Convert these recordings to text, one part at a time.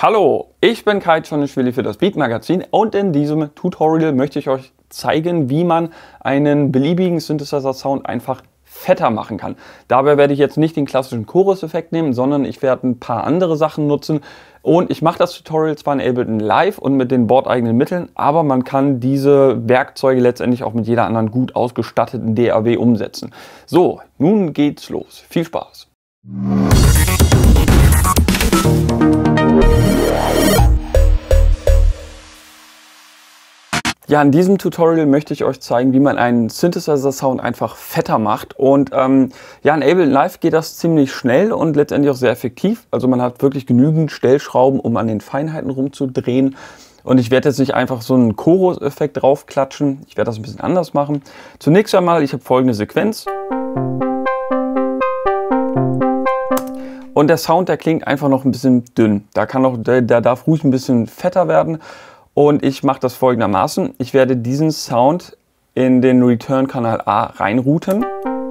Hallo, ich bin Kai Czonischwili für das Beat Magazin und in diesem Tutorial möchte ich euch zeigen, wie man einen beliebigen Synthesizer-Sound einfach fetter machen kann. Dabei werde ich jetzt nicht den klassischen Chorus-Effekt nehmen, sondern ich werde ein paar andere Sachen nutzen. Und ich mache das Tutorial zwar in Ableton Live und mit den bordeigenen Mitteln, aber man kann diese Werkzeuge letztendlich auch mit jeder anderen gut ausgestatteten DAW umsetzen. So, nun geht's los. Viel Spaß! Ja, in diesem Tutorial möchte ich euch zeigen, wie man einen Synthesizer-Sound einfach fetter macht. Und ja, in Ableton Live geht das ziemlich schnell und letztendlich auch sehr effektiv. Also man hat wirklich genügend Stellschrauben, um an den Feinheiten rumzudrehen. Und ich werde jetzt nicht einfach so einen Chorus-Effekt draufklatschen. Ich werde das ein bisschen anders machen. Zunächst einmal, ich habe folgende Sequenz. Und der Sound, der klingt einfach noch ein bisschen dünn. Der darf ruhig ein bisschen fetter werden. Und ich mache das folgendermaßen. Ich werde diesen Sound in den Return-Kanal A reinrouten.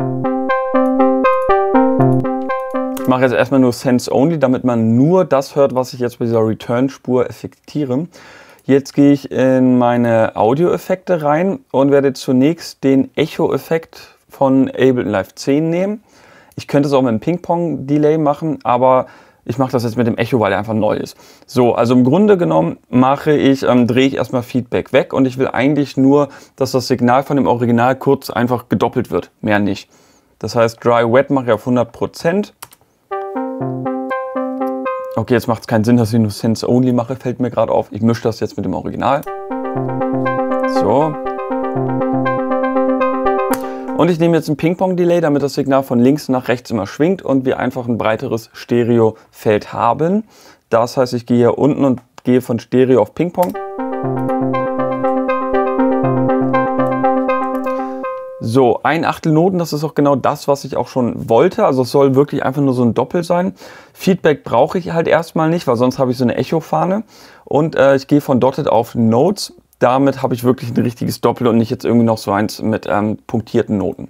Ich mache jetzt erstmal nur Sense Only, damit man nur das hört, was ich jetzt bei dieser Return-Spur effektiere. Jetzt gehe ich in meine Audio-Effekte rein und werde zunächst den Echo-Effekt von Ableton Live 10 nehmen. Ich könnte es auch mit einem Ping-Pong-Delay machen, aber ich mache das jetzt mit dem Echo, weil er einfach neu ist. So, also im Grunde genommen drehe ich erstmal Feedback weg und ich will eigentlich nur, dass das Signal von dem Original kurz einfach gedoppelt wird, mehr nicht. Das heißt, Dry Wet mache ich auf 100%. Okay, jetzt macht es keinen Sinn, dass ich nur Sense Only mache, fällt mir gerade auf. Ich mische das jetzt mit dem Original. So. Und ich nehme jetzt ein Ping-Pong-Delay, damit das Signal von links nach rechts immer schwingt und wir einfach ein breiteres Stereo-Feld haben. Das heißt, ich gehe hier unten und gehe von Stereo auf Ping-Pong. So, 1/8 Noten, das ist auch genau das, was ich auch schon wollte. Also es soll wirklich einfach nur so ein Doppel sein. Feedback brauche ich halt erstmal nicht, weil sonst habe ich so eine Echo-Fahne. Und ich gehe von Dotted auf Notes. Damit habe ich wirklich ein richtiges Doppel und nicht jetzt irgendwie noch so eins mit punktierten Noten.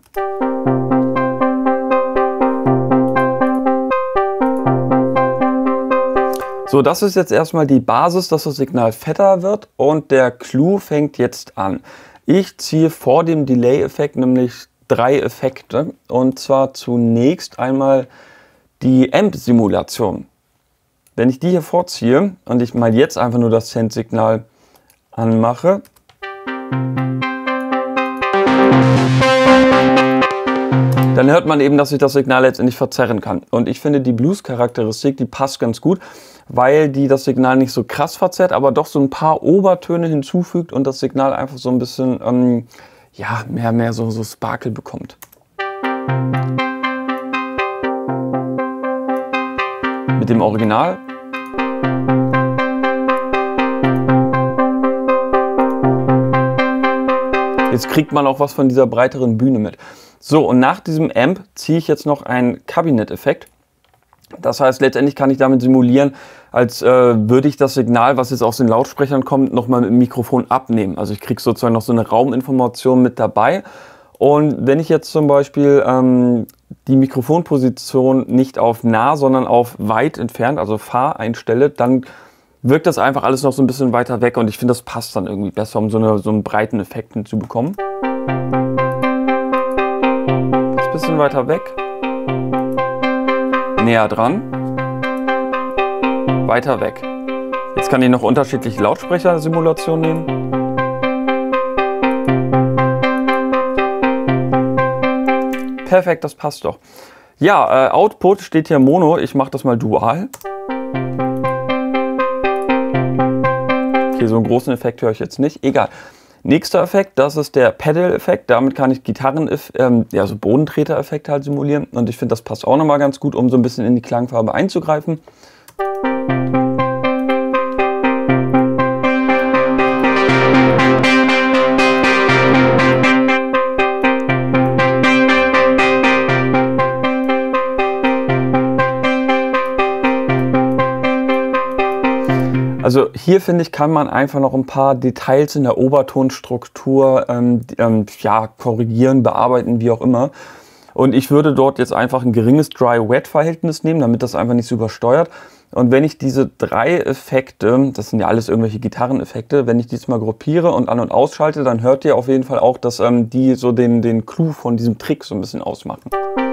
So, das ist jetzt erstmal die Basis, dass das Signal fetter wird und der Clou fängt jetzt an. Ich ziehe vor dem Delay-Effekt nämlich 3 Effekte und zwar zunächst einmal die Amp-Simulation. Wenn ich die hier vorziehe und ich mal jetzt einfach nur das Sense-Signal anmache, dann hört man eben, dass ich das Signal letztendlich verzerren kann. Und ich finde, die Blues-Charakteristik, die passt ganz gut, weil die das Signal nicht so krass verzerrt, aber doch so ein paar Obertöne hinzufügt und das Signal einfach so ein bisschen ja, mehr so Sparkle bekommt. Mit dem Original. Jetzt kriegt man auch was von dieser breiteren Bühne mit. So, und nach diesem Amp ziehe ich jetzt noch einen Kabinett-Effekt. Das heißt, letztendlich kann ich damit simulieren, als würde ich das Signal, was jetzt aus den Lautsprechern kommt, nochmal mit dem Mikrofon abnehmen. Also ich kriege sozusagen noch so eine Rauminformation mit dabei. Und wenn ich jetzt zum Beispiel die Mikrofonposition nicht auf nah, sondern auf weit entfernt, also Far einstelle, dann wirkt das einfach alles noch so ein bisschen weiter weg und ich finde, das passt dann irgendwie besser, um so einen breiten Effekt hinzubekommen. Ein bisschen weiter weg. Näher dran. Weiter weg. Jetzt kann ich noch unterschiedliche Lautsprecher-Simulationen nehmen. Perfekt, das passt doch. Ja, Output steht hier Mono. Ich mache das mal dual. Okay, so einen großen Effekt höre ich jetzt nicht. Egal. Nächster Effekt, das ist der Pedal-Effekt. Damit kann ich so Bodentreter-Effekte halt simulieren. Und ich finde, das passt auch nochmal ganz gut, um so ein bisschen in die Klangfarbe einzugreifen. Also hier finde ich, kann man einfach noch ein paar Details in der Obertonstruktur ja, korrigieren, bearbeiten, wie auch immer. Und ich würde dort jetzt einfach ein geringes Dry-Wet-Verhältnis nehmen, damit das einfach nicht so übersteuert. Und wenn ich diese 3 Effekte, das sind ja alles irgendwelche Gitarreneffekte, wenn ich die jetzt mal gruppiere und an- und ausschalte, dann hört ihr auf jeden Fall auch, dass die so den Clou von diesem Trick so ein bisschen ausmachen.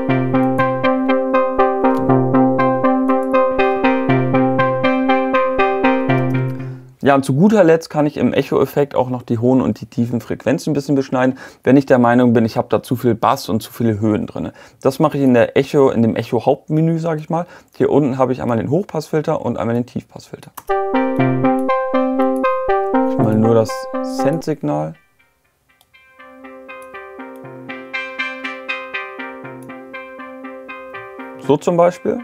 Ja, und zu guter Letzt kann ich im Echo-Effekt auch noch die hohen und die tiefen Frequenzen ein bisschen beschneiden, wenn ich der Meinung bin, ich habe da zu viel Bass und zu viele Höhen drin. Das mache ich in dem Echo-Hauptmenü, sage ich mal. Hier unten habe ich einmal den Hochpassfilter und einmal den Tiefpassfilter. Ich mal nur das Send-Signal. So zum Beispiel.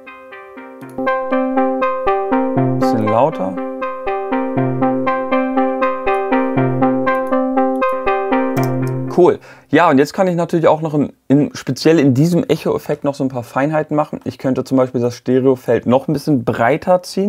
Ein bisschen lauter. Cool. Ja, und jetzt kann ich natürlich auch noch speziell in diesem Echo-Effekt noch so ein paar Feinheiten machen. Ich könnte zum Beispiel das Stereofeld noch ein bisschen breiter ziehen.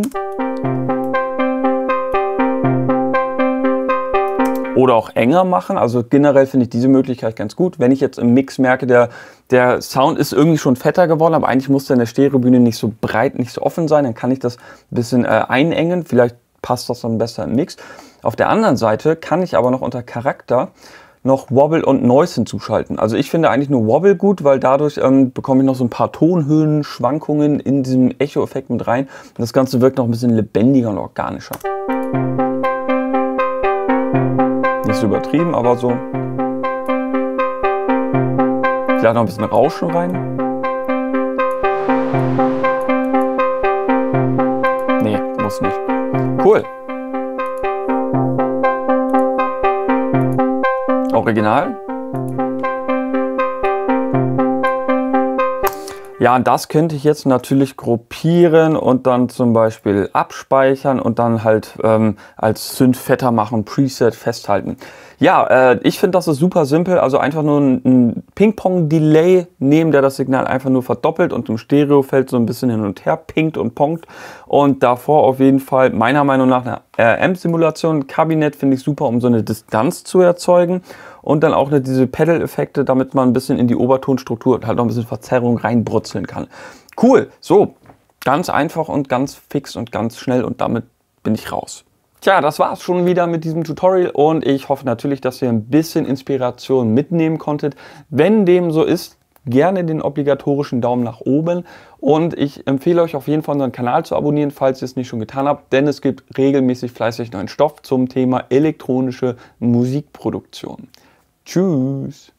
Oder auch enger machen. Also generell finde ich diese Möglichkeit ganz gut. Wenn ich jetzt im Mix merke, der Sound ist irgendwie schon fetter geworden, aber eigentlich muss der in der Stereobühne nicht so breit, nicht so offen sein, dann kann ich das ein bisschen einengen. Vielleicht passt das dann besser im Mix. Auf der anderen Seite kann ich aber noch unter Charakter noch Wobble und Noise hinzuschalten. Also ich finde eigentlich nur Wobble gut, weil dadurch bekomme ich noch so ein paar Tonhöhen, Schwankungen in diesem Echo-Effekt mit rein. Und das Ganze wirkt noch ein bisschen lebendiger und organischer. Nicht so übertrieben, aber so. Vielleicht noch ein bisschen Rauschen rein. Nee, muss nicht. Cool. Original. Ja, und das könnte ich jetzt natürlich gruppieren und dann zum Beispiel abspeichern und dann halt als Synth fetter machen, Preset festhalten. Ja, ich finde, das ist super simpel. Also einfach nur ein Ping-Pong-Delay nehmen, der das Signal einfach nur verdoppelt und im Stereofeld so ein bisschen hin und her pinkt und ponkt. Und davor auf jeden Fall meiner Meinung nach eine Amp-Simulation. Kabinett finde ich super, um so eine Distanz zu erzeugen. Und dann auch diese Pedal-Effekte, damit man ein bisschen in die Obertonstruktur und halt noch ein bisschen Verzerrung reinbrutzeln kann. Cool, so, ganz einfach und ganz fix und ganz schnell und damit bin ich raus. Tja, das war's schon wieder mit diesem Tutorial und ich hoffe natürlich, dass ihr ein bisschen Inspiration mitnehmen konntet. Wenn dem so ist, gerne den obligatorischen Daumen nach oben und ich empfehle euch auf jeden Fall unseren Kanal zu abonnieren, falls ihr es nicht schon getan habt, denn es gibt regelmäßig fleißig neuen Stoff zum Thema elektronische Musikproduktion. Tschüss!